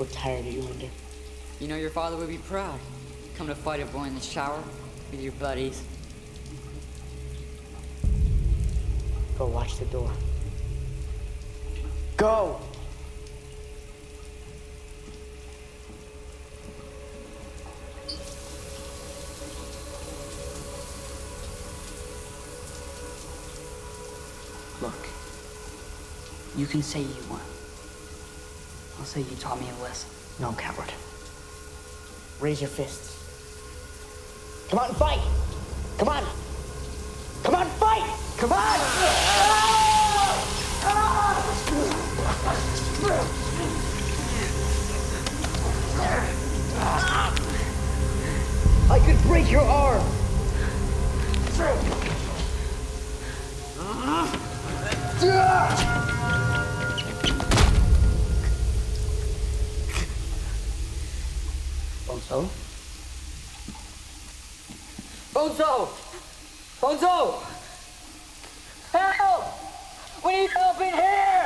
We're tired of you, Linda. You know your father would be proud. Come to fight a boy in the shower with your buddies. Go watch the door. Go! Look, you can say you won. I'll say you taught me a lesson. No, coward. Raise your fists. Come on and fight! Come on! Come on, fight! Come on! I could break your arm! Bonzo? Bonzo! Bonzo! Help! We need help in here!